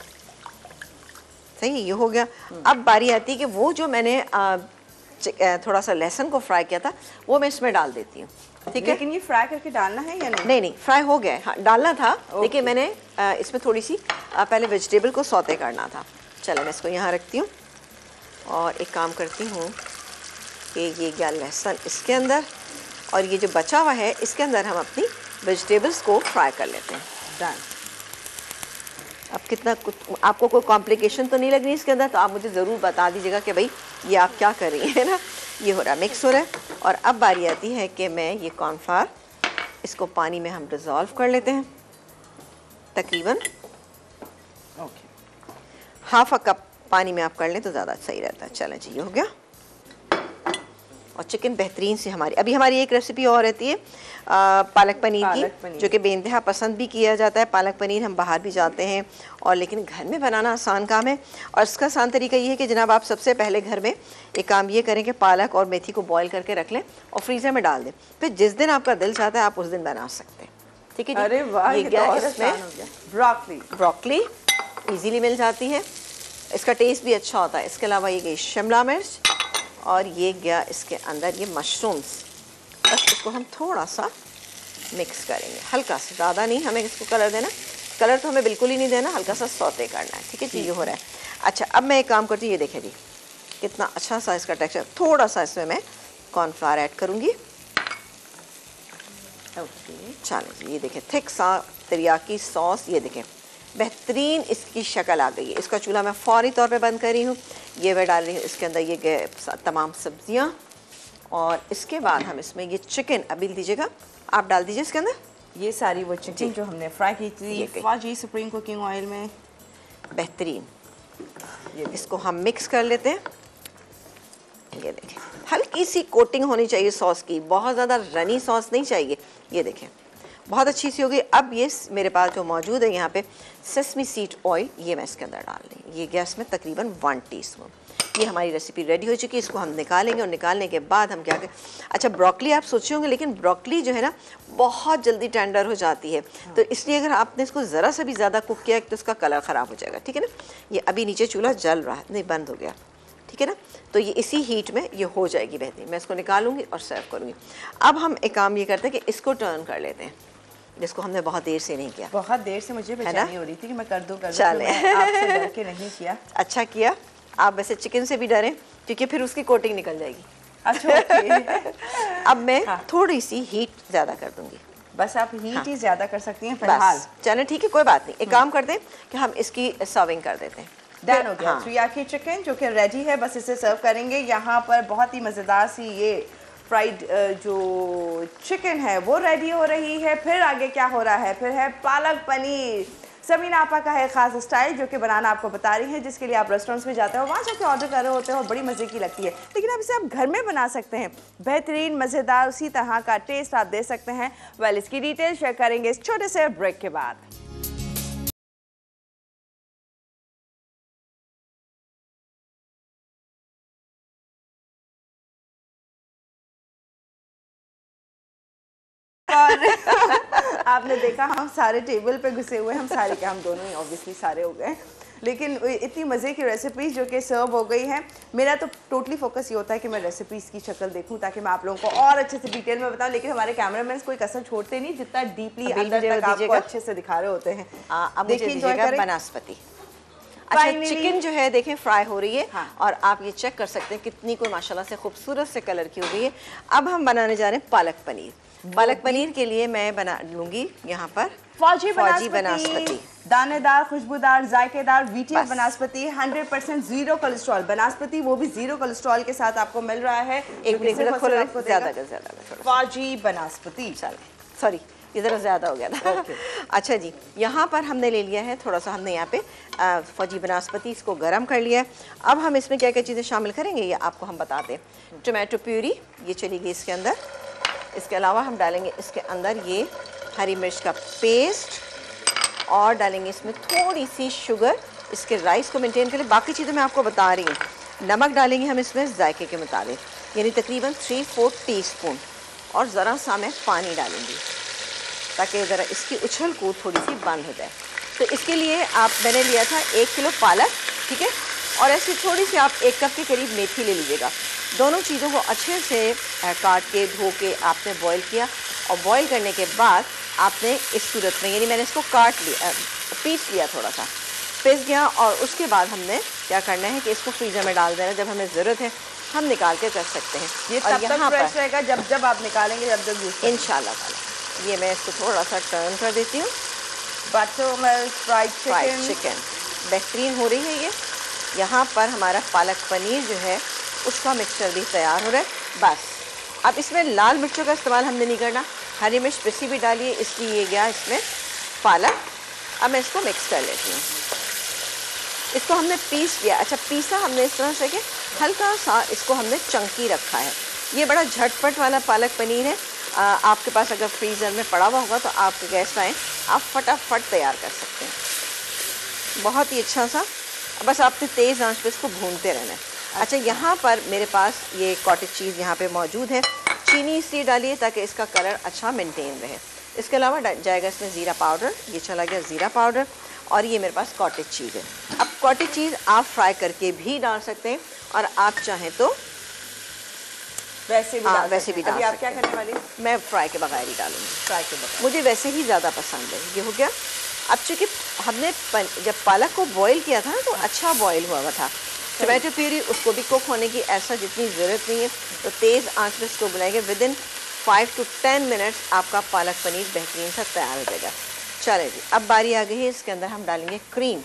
सही ये हो गया। अब बारी आती है कि वो जो मैंने थोड़ा सा लहसुन को फ्राई किया था वो मैं इसमें डाल देती हूँ, ठीक है। लेकिन ये फ्राई करके डालना है या नहीं? नहीं नहीं, फ्राई हो गया है, हाँ डालना था, लेकिन मैंने इसमें थोड़ी सी पहले वेजिटेबल को सौते करना था। चलो मैं इसको यहाँ रखती हूँ और एक काम करती हूँ कि ये गया लहसुन इसके अंदर, और ये जो बचा हुआ है इसके अंदर हम अपनी वेजिटेबल्स को फ्राई कर लेते हैं। डन। अब कितना आपको कोई कॉम्प्लिकेशन तो नहीं लग रही इसके अंदर, तो आप मुझे ज़रूर बता दीजिएगा कि भाई ये आप क्या कर रही हैं ना। ये हो रहा है, मिक्स हो रहा है। और अब बारी आती है कि मैं ये कॉर्नफ्लावर, इसको पानी में हम डिज़ोल्व कर लेते हैं तकरीबन। ओके, हाफ अ कप पानी में आप कर लें तो ज़्यादा सही रहता है। चलें जी, ये हो गया। और चिकन बेहतरीन से हमारी, अभी हमारी एक रेसिपी और रहती है पालक पनीर की, जो कि बेइंतहा पसंद भी किया जाता है। पालक पनीर हम बाहर भी जाते हैं और लेकिन घर में बनाना आसान काम है। और इसका आसान तरीका ये है कि जनाब आप सबसे पहले घर में एक काम ये करें कि पालक और मेथी को बॉईल करके रख लें और फ्रीज़र में डाल दें, फिर जिस दिन आपका दिल चाहता है आप उस दिन बना सकते हैं, ठीक है जी। अरे वाह, ये क्या तो इसमें ब्रोकली, ब्रोकली ईजीली मिल जाती है, इसका टेस्ट भी अच्छा होता है। इसके अलावा ये गई शिमला मिर्च, और ये गया इसके अंदर ये मशरूम्स। बस इसको हम थोड़ा सा मिक्स करेंगे, हल्का सा, ज़्यादा नहीं हमें इसको कलर देना, कलर तो हमें बिल्कुल ही नहीं देना, हल्का सा सौते करना है, ठीक है जी। ये हो रहा है। अच्छा, अब मैं एक काम करती हूँ, ये देखें जी कितना अच्छा सा इसका टेक्सचर। थोड़ा सा इसमें मैं कॉर्नफ्लावर ऐड करूँगी। चलो जी, ये देखें थिक सा तेरियाकी सॉस, ये देखें बेहतरीन इसकी शक्ल आ गई है। इसका चूल्हा मैं फौरी तौर पे बंद कर रही हूँ। ये मैं डाल रही हूँ इसके अंदर ये तमाम सब्जियाँ, और इसके बाद हम इसमें ये चिकन, अभी दीजिएगा आप डाल दीजिए इसके अंदर ये सारी वो चिकन जो हमने फ्राई की थी फौजी सुप्रीम कुकिंग ऑयल में। बेहतरीन, इसको हम मिक्स कर लेते हैं। ये देखें हल्की सी कोटिंग होनी चाहिए सॉस की, बहुत ज़्यादा रनी सॉस नहीं चाहिए। ये देखें बहुत अच्छी सी हो गई। अब ये मेरे पास जो मौजूद है यहाँ पे सेसमी सीड ऑयल, ये मैं इसके अंदर डाल रही हूँ। ये गैस में तकरीबन 1 टीस्पून। ये हमारी रेसिपी रेडी हो चुकी है। इसको हम निकालेंगे और निकालने के बाद हम क्या करें, अच्छा ब्रोकली आप सोचे होंगे, लेकिन ब्रोकली जो है ना बहुत जल्दी टेंडर हो जाती है, तो इसलिए अगर आपने इसको ज़रा सा भी ज़्यादा कुक किया तो इसका कलर ख़राब हो जाएगा, ठीक है ना। ये अभी नीचे चूल्हा जल रहा है, नहीं बंद हो गया, ठीक है ना। तो ये इसी हीट में ये हो जाएगी बेहतरीन। मैं इसको निकालूंगी और सर्व करूँगी। अब हम एक काम ये करते हैं कि इसको टर्न कर लेते हैं, जिसको हमने बहुत देर से नहीं किया। बहुत देर से मुझे बेचैनी हो रही थी कि मैं कर दूं चले आपसे डर के नहीं किया। अच्छा किया, आप वैसे चिकन से भी डरें क्योंकि फिर उसकी कोटिंग निकल जाएगी। अच्छा ओके। अब मैं थोड़ी सी हीट ज़्यादा कर दूंगी, बस आप हीट ही ज़्यादा कर सकती हैं फिलहाल। चले ठीक है, कोई बात नहीं। एक काम करते हैं कि हम इसकी सर्विंग कर देते हैं। डन हो गया। तेरियाकी चिकन जो कि रेडी है, बस इसे सर्व करेंगे। यहाँ पर बहुत ही मज़ेदार सी ये फ्राइड जो चिकन है वो रेडी हो रही है। फिर आगे क्या हो रहा है, फिर है पालक पनीर। समीना आपा का है खास स्टाइल जो कि बनाना आपको बता रही है, जिसके लिए आप रेस्टोरेंट्स में जाते हो, वहाँ जाके ऑर्डर कर रहे होते हो और बड़ी मज़े की लगती है, लेकिन अब इसे आप घर में बना सकते हैं, बेहतरीन मज़ेदार उसी तरह का टेस्ट आप दे सकते हैं। वेल, इसकी डिटेल शेयर करेंगे इस छोटे से ब्रेक के बाद। और आपने देखा हम सारे टेबल पे घुसे हुए हैं, हम सारे क्या, हम दोनों ही ऑब्वियसली सारे हो गए, लेकिन इतनी मज़े की रेसिपीज़ जो कि सर्व हो गई हैं। मेरा तो टोटली फोकस ये होता है कि मैं रेसिपीज़ की शक्ल देखूं ताकि मैं आप लोगों को और अच्छे से डिटेल में बताऊं, लेकिन हमारे कैमरामैन कोई कसर छोड़ते नहीं, जितना डीपली अंदर तक आपको अच्छे से दिखा रहे होते हैं। अब देखिए, एंजॉय करें बनास्पति। अच्छा, चिकन जो है देखें फ्राई हो रही है। हाँ। और आप ये चेक कर सकते हैं कितनी कोई माशाल्लाह से खूबसूरत से कलर की हो गई है। अब हम बनाने जा रहे हैं पालक पनीर। पालक पनीर के लिए मैं बना लूंगी यहाँ पर फौजी बनास्पति, दानेदार, खुशबूदार, जायकेदार वीटीएफ बनास्पति, 100% जीरो कोलेस्ट्रॉल बनास्पति, वो भी जीरो कोलेस्ट्रॉल के साथ आपको मिल रहा है। एक ज्यादा फौजी बनास्पति, सॉरी ये ज़रा ज़्यादा हो गया ना। अच्छा जी, यहाँ पर हमने ले लिया है थोड़ा सा, हमने यहाँ पे फौजी बनास्पति, इसको गरम कर लिया है। अब हम इसमें क्या क्या चीज़ें शामिल करेंगे ये आपको हम बता दें। टोमेटो प्यूरी ये चली गई इसके अंदर। इसके अलावा हम डालेंगे इसके अंदर ये हरी मिर्च का पेस्ट और डालेंगे इसमें थोड़ी सी शुगर इसके राइस को मेंटेन के लिए। बाकी चीज़ें मैं आपको बता रही हूँ। नमक डालेंगे हम इसमें जायके के मुताबिक, यानी तकरीबन 3-4 टीस्पून, और ज़रा सा मैं पानी डालूँगी ताकि ज़रा इसकी उछल कूद थोड़ी सी बंद हो जाए। तो इसके लिए मैंने लिया था 1 किलो पालक, ठीक है, और ऐसी थोड़ी सी आप 1 कप के करीब मेथी ले लीजिएगा। दोनों चीज़ों को अच्छे से काट के धो के आपने बॉईल किया, और बॉईल करने के बाद आपने इस सूरत में, यानी मैंने इसको काट लिया, पीस लिया, थोड़ा सा पिस गया, और उसके बाद हमने क्या करना है कि इसको फ्रीज़र में डाल देना। जब हमें ज़रूरत है हम निकाल के कर सकते हैं। ये तब तक फ्रेश रहेगा जब आप निकालेंगे, जब यूज़ इंशाल्लाह ताला। ये मैं इसको थोड़ा सा टर्न कर देती हूँ। बटरमिल्क फ्राइड चिकन बेहतरीन हो रही है ये। यहाँ पर हमारा पालक पनीर जो है उसका मिक्सचर भी तैयार हो रहा है। बस अब इसमें लाल मिर्चों का इस्तेमाल हमने नहीं करना, हरी मिर्च पिसी भी डालिए, इसलिए ये गया इसमें पालक। अब मैं इसको मिक्स कर लेती हूँ। इसको हमने पीस लिया। अच्छा, पीसा हमने इस तरह से कि हल्का सा इसको हमने चंकी रखा है। ये बड़ा झटपट वाला पालक पनीर है। आपके पास अगर फ्रीज़र में पड़ा हुआ होगा तो आपके गेस्ट आएँ, आप फटाफट तैयार कर सकते हैं। बहुत ही अच्छा सा, बस आपने तेज़ आंच पे इसको भूनते रहना है। अच्छा, यहाँ पर मेरे पास ये कॉटेज चीज़ यहाँ पे मौजूद है। चीनी इसलिए डालिए ताकि इसका कलर अच्छा मेंटेन रहे। इसके अलावा जाएगा इसमें ज़ीरा पाउडर, ये चला गया ज़ीरा पाउडर, और ये मेरे पास कॉटेज चीज़ है। अब कॉटेज चीज़ आप फ्राई करके भी डाल सकते हैं, और आप चाहें तो वैसे भी डाल सकते हैं। आप क्या करने वाली? मैं फ्राई के बगैर ही डालूँगी। फ्राई के बगैर मुझे वैसे ही ज़्यादा पसंद है। ये हो गया। अब चूँकि हमने जब पालक को बॉईल किया था तो अच्छा बॉईल हुआ था। टोमेटो प्यूरी उसको भी कुक होने की ऐसा जितनी ज़रूरत नहीं है, तो तेज़ आंच पे इसको बनाएंगे। विदिन 5 to 10 मिनट्स आपका पालक पनीर बेहतरीन सा तैयार हो जाएगा। चलें जी, अब बारी आ गई है, इसके अंदर हम डालेंगे क्रीम।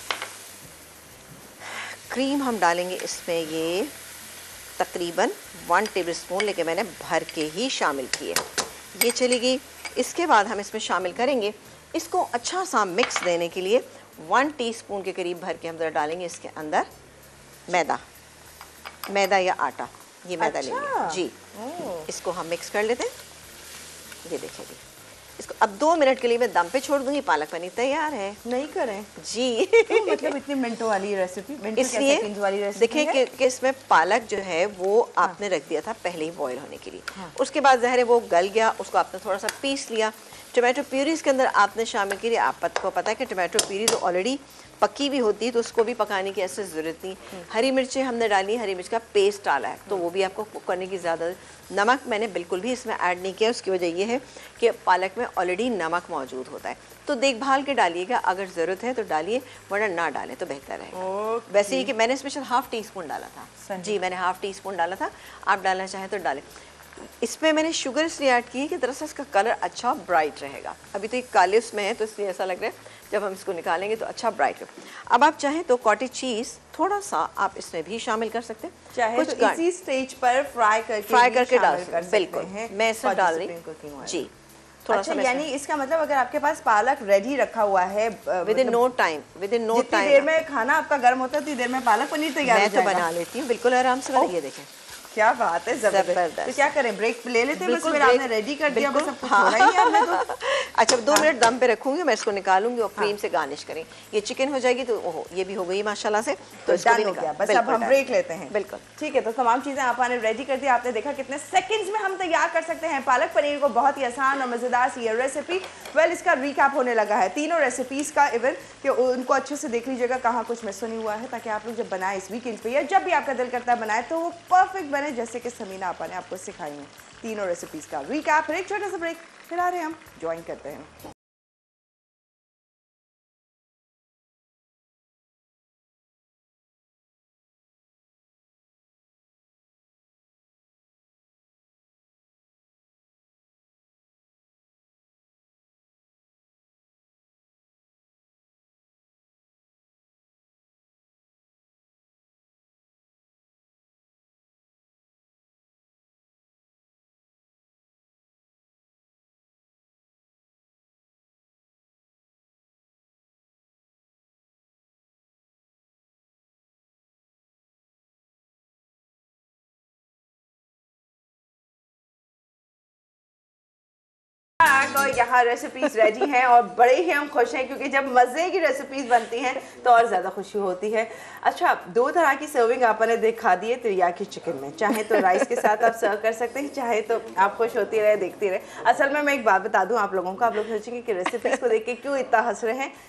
क्रीम हम डालेंगे इसमें ये तकरीबन 1 टेबलस्पून, लेके मैंने भर के ही शामिल किए। ये चली गई। इसके बाद हम इसमें शामिल करेंगे, इसको अच्छा सा मिक्स देने के लिए 1 टीस्पून के करीब भर के हम ज़रा डालेंगे इसके अंदर मैदा या आटा। ये मैदा लेंगे जी। इसको हम मिक्स कर लेते हैं। ये देखिए जी, इसको अब 2 मिनट के लिए मैं दम पे छोड़ दूंगी। पालक पनीर तैयार है। नहीं करें जी। तो मतलब इतनी मिनटों वाली रेसिपी, इसलिए देखिए कि इसमें पालक जो है वो आपने रख दिया था पहले ही बॉईल होने के लिए। उसके बाद ज़हर वो गल गया, उसको आपने थोड़ा सा पीस लिया। टोमेटो प्यूरी इसके अंदर आपने शामिल की। आपको पता है कि टोमेटो प्यूरी तो ऑलरेडी पकी भी होती है, तो उसको भी पकाने की ऐसे ज़रूरत नहीं। हरी मिर्चें हमने डाली, हरी मिर्च का पेस्ट डाला है, तो वो भी आपको कुक करने की ज़्यादा। नमक मैंने बिल्कुल भी इसमें ऐड नहीं किया। उसकी वजह ये है कि पालक में ऑलरेडी नमक मौजूद होता है, तो देखभाल के डालिएगा। अगर ज़रूरत है तो डालिए, वरना ना डालें तो बेहतर है। वैसे ही कि मैंने इसमें शायद 1/2 टीस्पून डाला था जी, मैंने 1/2 टीस्पून डाला था। आप डालना चाहें तो डालें। इसमें मैंने शुगर इसलिए ऐड की है कि दरअसल इसका कलर अच्छा ब्राइट रहेगा। अभी तो ये काले उसमें है, तो इसलिए ऐसा लग रहा है, जब हम इसको निकालेंगे तो अच्छा ब्राइट हो। अब आप चाहें तो कॉटेज चीज़ थोड़ा सा आप इसमें भी शामिल कर सकते हैं, चाहे तो इसी स्टेज पर फ्राई करके डाल सकते हैं। बिल्कुल, मैं इसमें डाल रही जी, अच्छा, यानी इसका मतलब अगर आपके पास पालक रेडी रखा हुआ है विद इन नो टाइम, जितनी देर में खाना आपका गर्म होता है उतनी देर में पालक पनीर तैयार हो जाएगा। मैं तो बना लेती हूँ बिल्कुल आराम से। ये देखें क्या बात है, जबरदस्त। तो क्या करें, ब्रेक ले लेते हैं? बस फिर आपने रेडी कर दिया, बस सब कुछ हाँ। हो रहा है हमने तो। अच्छा 2 मिनट दम पे रखूंगी, मैं इसको निकालूंगी और क्रीम से गार्निश करें। ये चिकन हो जाएगी तो ओहो ये भी हो गई माशाल्लाह से, तो इसको भी हो गया। बस अब हम ब्रेक लेते हैं। बिल्कुल ठीक है, तो तमाम चीजें आपने रेडी कर दी। आपने देखा कितने सेकंड्स में हम तैयार कर सकते हैं पालक पनीर को, बहुत ही आसान और मजेदार सी ये रेसिपी। वेल, इसका रिकैप होने लगा है तीनों रेसिपीज का, इवन कि उनको अच्छे से देख लीजिएगा कहाँ कुछ मिस नहीं हुआ है, ताकि आप लोग जब बनाए इस वीकेंड पे या जब भी आपका दिल करता है बनाए तो वो परफेक्ट बने, जैसे कि समीना आपा ने आपको सिखाई है। तीनों रेसिपीज का रिकैप। फिर एक छोटा सा ब्रेक, फिर आ रहे हैं हम, ज्वाइन करते हैं। और यहाँ रेसिपीज रेडी हैं और बड़े ही हम खुश हैं, क्योंकि जब मज़े की रेसिपीज बनती हैं तो और ज़्यादा खुशी होती है। अच्छा, 2 तरह की सर्विंग आपने दिखा दी है तिरियाकी चिकन में। चाहे तो राइस के साथ आप सर्व कर सकते हैं, चाहे तो आप खुश होती रहे देखती रहे। असल में मैं एक बात बता दूँ आप लोगों को, आप लोग सोचेंगे कि रेसिपीज़ को देख के क्यों इतना हंस रहे हैं।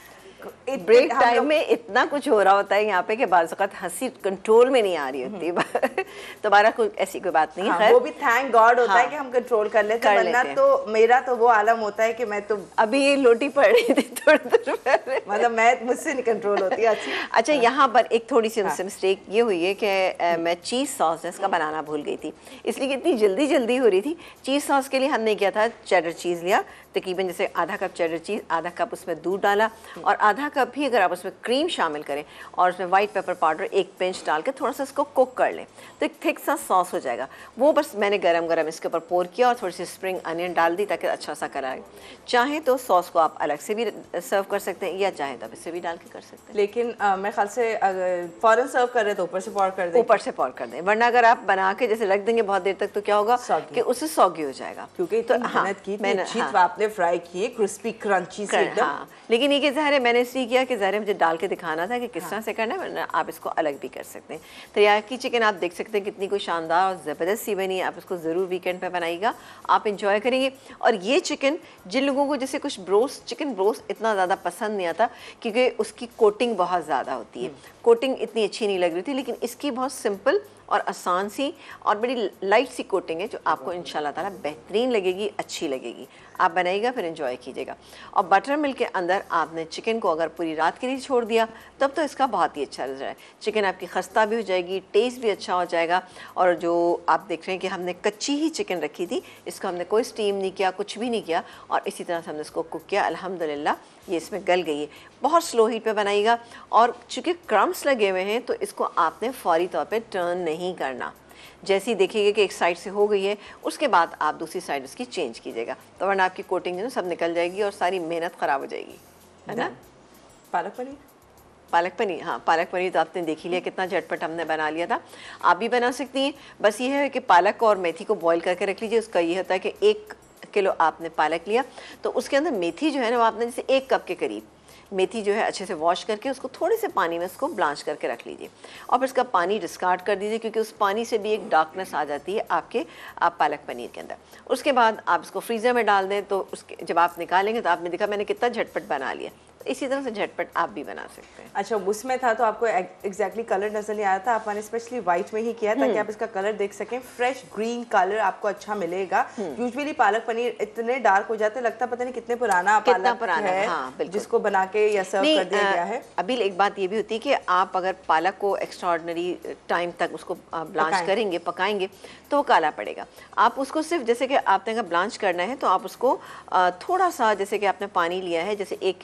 ब्रेक टाइम में इतना कुछ हो रहा होता है यहाँ पे कि बाज़ वक़्त हंसी कंट्रोल में नहीं आ रही होती। तुम्हारा कोई ऐसी कोई बात नहीं है। वो भी थैंक गॉड होता है कि हम कंट्रोल कर लेते हैं, वरना तो मेरा तो वो आलम होता है कि मैं तो अभी ये लोटी पड़ रही थी थोड़ी देर पहले, मतलब मैं मुझसे नहीं कंट्रोल होती। अच्छा यहाँ पर एक थोड़ी सी उनसे मिस्टेक ये हुई है कि मैं चीज़ सॉस इसका बनाना भूल गई थी, इसलिए इतनी जल्दी हो रही थी। चीज़ सॉस के लिए हमने किया था, चेडर चीज़ लिया तकरीबन जैसे आधा कप चेडर चीज़, आधा कप उसमें दूध डाला और आधा कप भी अगर आप उसमें क्रीम शामिल करें और उसमें वाइट पेपर पाउडर 1 पिंच डाल के थोड़ा सा इसको कुक कर लें तो एक थिक सा सॉस हो जाएगा। वो बस मैंने गरम इसके ऊपर पोर किया और थोड़ी सी स्प्रिंग अनियन डाल दी ताकि अच्छा सा कलर आए। चाहे तो सॉस को आप अलग से भी सर्व कर सकते हैं या चाहे तो आप इससे भी डाल के कर सकते हैं, लेकिन मैं ख्याल से अगर फ़ौरन सर्व कर रहे तो ऊपर से पोर कर दें, ऊपर से पोर कर दें, वरना अगर आप बना के जैसे रख देंगे बहुत देर तक तो क्या होगा कि उससे सॉगी हो जाएगा। क्योंकि तो मेहनत की मैंने, आपने फ्राई किए क्रिस्पी क्रंची से एकदम। हाँ, लेकिन ये कि ज़ाहिर है मैंने इसलिए किया कि ज़ाहिर है मुझे डाल के दिखाना था कि किस तरह से करना है, वरना आप इसको अलग भी कर सकते हैं। तिरियाकी चिकन आप देख सकते हैं कितनी कोई शानदार और ज़बरदस्त सी बनी है। आप इसको ज़रूर वीकेंड पे बनाइएगा, आप इंजॉय करेंगे। और ये चिकन जिन लोगों को जैसे कुछ ब्रोस्ट, चिकन ब्रोस्ट इतना ज़्यादा पसंद नहीं आता क्योंकि उसकी कोटिंग बहुत ज़्यादा होती है, कोटिंग इतनी अच्छी नहीं लग रही थी, लेकिन इसकी बहुत सिंपल और आसान सी और बड़ी लाइट सी कोटिंग है जो आपको इंशाल्लाह ताला बेहतरीन लगेगी, अच्छी लगेगी। आप बनाइएगा फिर एंजॉय कीजिएगा। और बटर मिल्क के अंदर आपने चिकन को अगर पूरी रात के लिए छोड़ दिया तब तो इसका बहुत ही अच्छा रिजल्ट है। चिकन आपकी खस्ता भी हो जाएगी, टेस्ट भी अच्छा हो जाएगा। और जो आप देख रहे हैं कि हमने कच्ची ही चिकन रखी थी, इसको हमने कोई स्टीम नहीं किया, कुछ भी नहीं किया और इसी तरह से हमने इसको कुक किया। अल्हम्दुलिल्लाह ये इसमें गल गई है। बहुत स्लो हीट पे बनाइएगा और चूँकि क्रम्स लगे हुए हैं तो इसको आपने फौरी तौर पे टर्न नहीं करना। जैसे ही देखिएगा कि एक साइड से हो गई है उसके बाद आप दूसरी साइड उसकी चेंज कीजिएगा, तो वरना आपकी कोटिंग जो है सब निकल जाएगी और सारी मेहनत ख़राब हो जाएगी, है ना। पालक पनीर, पालक पनीर, हाँ पालक पनीर तो आपने देख ही लिया कितना झटपट हमने बना लिया था। आप भी बना सकती हैं। बस ये है कि पालक और मेथी को बॉईल करके रख लीजिए। उसका ये होता है कि 1 किलो आपने पालक लिया तो उसके अंदर मेथी जो है ना वो आपने जैसे 1 कप के करीब मेथी जो है अच्छे से वॉश करके उसको थोड़े से पानी में उसको ब्लांच करके रख लीजिए और फिर इसका पानी डिस्कार्ड कर दीजिए, क्योंकि उस पानी से भी एक डार्कनेस आ जाती है आपके पालक पनीर के अंदर। उसके बाद आप इसको फ्रीज़र में डाल दें तो उसके जब आप निकालेंगे तो आपने देखा मैंने कितना झटपट बना लिया। तो इसी तरह से झटपट आप भी बना सकते हैं। अच्छा, उसमें था तो आपको एग्जैक्टली कलर नजर नहीं आया था, आपने स्पेशली व्हाइट में ही किया ताकि आप इसका कलर देख सकें। फ्रेश ग्रीन कलर आपको अच्छा मिलेगा। यूजुअली पालक पनीर इतने डार्क हो जाते लगता पता नहीं कितने पुराना पालक है, हाँ, जिसको बना के या सर्व कर दिया गया है। अभी एक बात ये भी होती है कि आप अगर पालक को एक्स्ट्राऑर्डिनरी टाइम तक उसको ब्लांच करेंगे, पकाएंगे तो वो काला पड़ेगा। आप उसको सिर्फ जैसे कि आपने अगर ब्लांच करना है तो आप उसको थोड़ा सा, जैसे कि आपने पानी लिया है, जैसे 1 किलो के लिए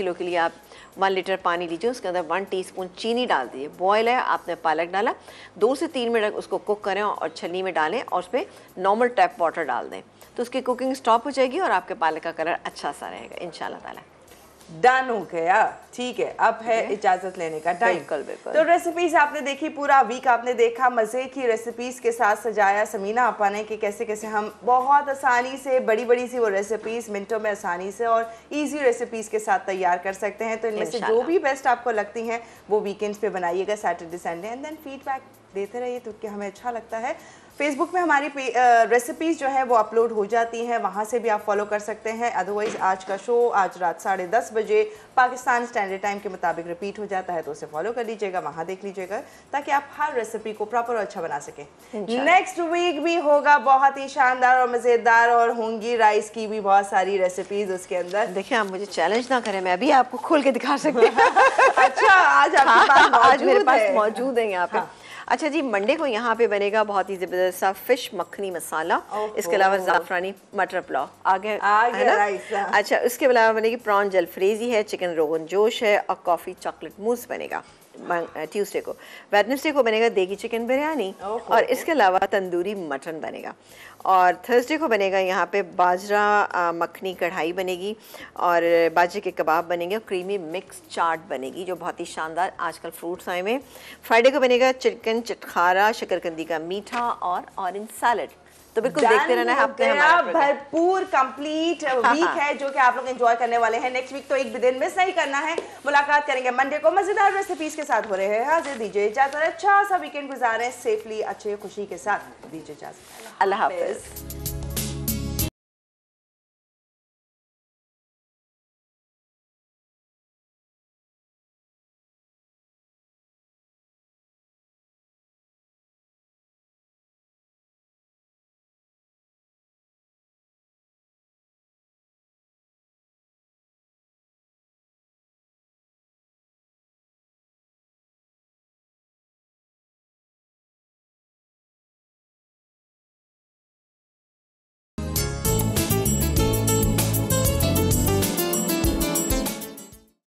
आप 1 लीटर पानी लीजिए, उसके अंदर 1 टीस्पून चीनी डाल दीजिए। बॉयल है, आपने पालक डाला, 2 से 3 मिनट उसको कुक करें और छन्नी में डालें और उस पर नॉर्मल टैप वाटर डाल दें, तो उसकी कुकिंग स्टॉप हो जाएगी और आपके पालक का कलर अच्छा सा रहेगा इंशाल्लाह ताला। डन हो गया, ठीक है। अब है इजाजत लेने का टाइम। बिल्कुल बिल्कुल। तो रेसिपीज आपने देखी, पूरा वीक आपने देखा, मजे की रेसिपीज के साथ सजाया समीना आपा ने कि कैसे कैसे हम बहुत आसानी से बड़ी बड़ी सी वो रेसिपीज मिनटों में आसानी से और इजी रेसिपीज के साथ तैयार कर सकते हैं। तो इनमें से जो भी बेस्ट आपको लगती हैं वो वीकेंड्स पे बनाइएगा, Saturday Sunday, and then feedback देते रहिए, तो कि हमें अच्छा लगता है। फेसबुक में हमारी रेसिपीज़ जो है वो अपलोड हो जाती हैं, वहाँ से भी आप फॉलो कर सकते हैं। अदरवाइज़ आज का शो आज रात 10:30 बजे पाकिस्तान स्टैंडर्ड टाइम के मुताबिक रिपीट हो जाता है, तो उसे फॉलो कर लीजिएगा, वहाँ देख लीजिएगा, ताकि आप हर रेसिपी को प्रॉपर और अच्छा बना सकें। नेक्स्ट वीक भी होगा बहुत ही शानदार और मज़ेदार, और होंगी राइस की भी बहुत सारी रेसिपीज़ उसके अंदर। देखिए, आप मुझे चैलेंज ना करें, मैं भी आपको खोल के दिखा सकती हूँ। अच्छा, आज मेरे पास मौजूद है यहाँ पे। अच्छा जी, मंडे को यहाँ पे बनेगा बहुत ही ज़बरदस्त सा फिश मखनी मसाला, इसके अलावा ज़ाफ़रानी मटर पुलाव आगे है ना। अच्छा, उसके अलावा बनेगी प्रॉन जलफ्रेजी है, चिकन रोगन जोश है और कॉफ़ी चॉकलेट मूस बनेगा ट्यूसडे को। वेडनेसडे को बनेगा देगी चिकन बिरयानी और इसके अलावा तंदूरी मटन बनेगा। और थर्सडे को बनेगा यहाँ पे बाजरा मखनी कढ़ाई बनेगी और बाजरे के कबाब बनेंगे और क्रीमी मिक्स चाट बनेगी जो बहुत ही शानदार आजकल फ्रूट्स आए में। फ्राइडे को बनेगा चिकन चटखारा, शकरकंदी का मीठा और ऑरेंज सैलड। तो बिल्कुल देखते रहना है हफ्ते हमारा भरपूर कंप्लीट वीक है जो कि आप लोग एंजॉय करने वाले हैं। नेक्स्ट वीक तो एक भी दिन मिस नहीं करना है। मुलाकात करेंगे मंडे को मजेदार रेसिपीज के साथ। हो रहे हैं हाजिर, दीजिए इजाजत, अच्छा सा वीकेंड गुजारें सेफली, अच्छे खुशी के साथ, दीजिए इजाजत, अल्लाह हाफिज।